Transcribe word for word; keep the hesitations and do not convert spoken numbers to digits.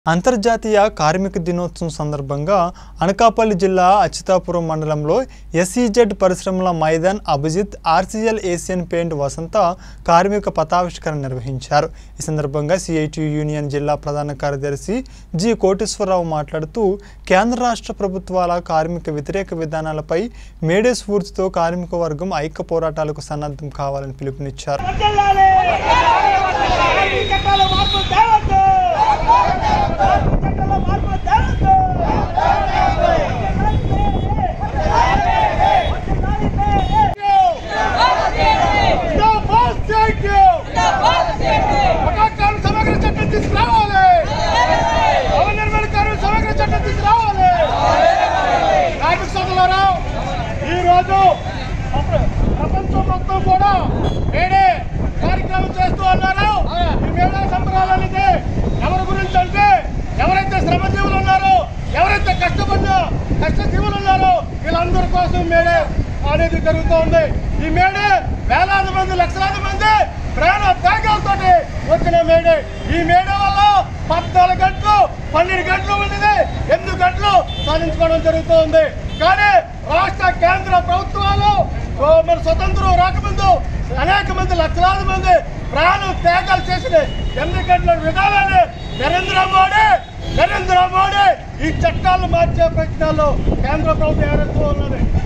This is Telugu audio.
అంతర్జాతీయ కార్మిక దినోత్సవం సందర్భంగా అనకాపల్లి జిల్లా అచ్యుతాపురం మండలంలో ఎస్ఈజెడ్ పరిశ్రమల మైదాన్ అభిజిత్ ఆర్సీఎల్ ఏషియన్ పెయింట్ వసంత కార్మిక పతావిష్కరణ నిర్వహించారు। ఈ సందర్భంగా సిఐటియు యూనియన్ జిల్లా ప్రధాన కార్యదర్శి జి కోటేశ్వరరావు మాట్లాడుతూ కేంద్ర రాష్ట్ర ప్రభుత్వాల కార్మిక వ్యతిరేక విధానాలపై మేడే స్ఫూర్తితో కార్మిక వర్గం ఐక్య పోరాటాలకు సన్నద్ధం కావాలని పిలుపునిచ్చారు। ప్రపంచం మొత్తం కూడా మేడే కార్యక్రమం చేస్తూ ఉన్నారు। ఈ మేడే సంబరాలనేది ఎవరి గురించి అంటే ఎవరైతే శ్రమజీవులు ఉన్నారో, ఎవరైతే కష్టపడిన కష్టజీవులు ఉన్నారో వీళ్ళందరి కోసం మేడే అనేది జరుగుతూ ఉంది। ఈ మేడే వేలాది మంది లక్షలాది మంది ప్రాణ త్యాగాలతో వచ్చిన మేడే। ఈ మేడే వల్ల పద్నాలుగు గంటలు పన్నెండు గంటలు ఉన్నది ఎనిమిది గంటలు సాధించుకోవడం జరుగుతూ ఉంది। కానీ రాష్ట్ర కేంద్ర ప్రభుత్వాలు మన స్వతంత్రం రాకముందు అనేక మంది లక్షలాది మంది ప్రాణం త్యాగాలు చేసిన ఎన్ని గంటల విధానాన్ని నరేంద్ర మోడీ నరేంద్ర మోడీ ఈ చట్టాలను మార్చే ప్రయత్నాల్లో కేంద్ర ప్రభుత్వం ఏర్పడుతూ ఉన్నది।